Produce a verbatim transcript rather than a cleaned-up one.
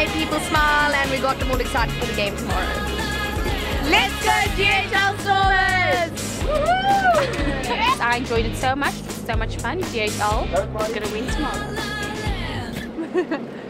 made people smile and we got them all excited for the game tomorrow. Let's go D H L Stormers! Yes, I enjoyed it so much. So much fun. D H L is going to win tomorrow.